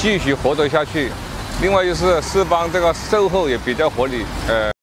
继续活得下去。另外就是四方这个售后也比较合理，